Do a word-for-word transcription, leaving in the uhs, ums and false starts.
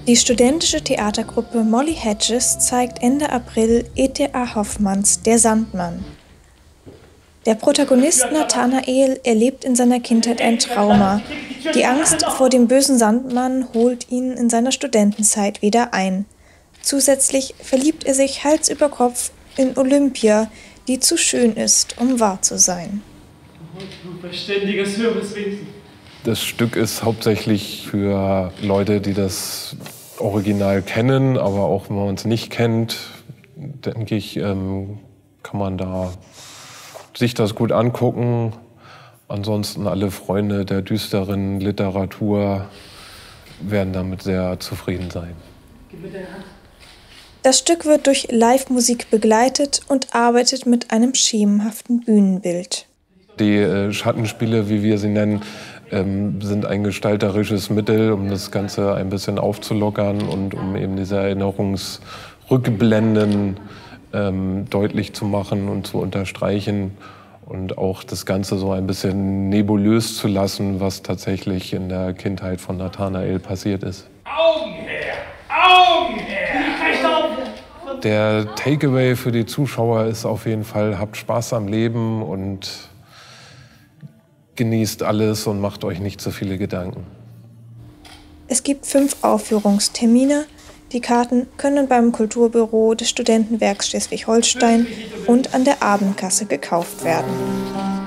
Die studentische Theatergruppe Molly Hedges zeigt Ende April E T A Hoffmanns Der Sandmann. Der Protagonist Nathanael erlebt in seiner Kindheit ein Trauma. Die Angst vor dem bösen Sandmann holt ihn in seiner Studentenzeit wieder ein. Zusätzlich verliebt er sich Hals über Kopf in Olympia, die zu schön ist, um wahr zu sein. Du verständiges Höreswesen. Das Stück ist hauptsächlich für Leute, die das Original kennen, aber auch wenn man es nicht kennt, denke ich, ähm, kann man da sich das gut angucken. Ansonsten alle Freunde der düsteren Literatur werden damit sehr zufrieden sein. Das Stück wird durch Live-Musik begleitet und arbeitet mit einem schemenhaften Bühnenbild. Die äh, Schattenspiele, wie wir sie nennen, ähm, sind ein gestalterisches Mittel, um das Ganze ein bisschen aufzulockern und um eben diese Erinnerungsrückblenden ähm, deutlich zu machen und zu unterstreichen und auch das Ganze so ein bisschen nebulös zu lassen, was tatsächlich in der Kindheit von Nathanael passiert ist. Augen her! Augen her! Der Takeaway für die Zuschauer ist auf jeden Fall, habt Spaß am Leben und genießt alles und macht euch nicht so viele Gedanken. Es gibt fünf Aufführungstermine. Die Karten können beim Kulturbüro des Studentenwerks Schleswig-Holstein und an der Abendkasse gekauft werden.